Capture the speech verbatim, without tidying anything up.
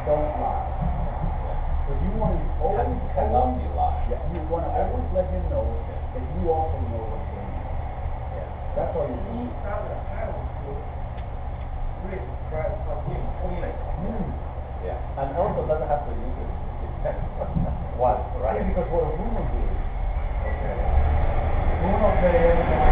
don't lie. But you want to always, Can- cannot always, be lied. yeah, you want to always let him know that you also know what's going on. Yeah. That's all you do. He started a highway school, really, right, from him, only. Mm. Yeah, and also doesn't have to use it once, right? Yeah, because what a woman do, Okay. Bruno says,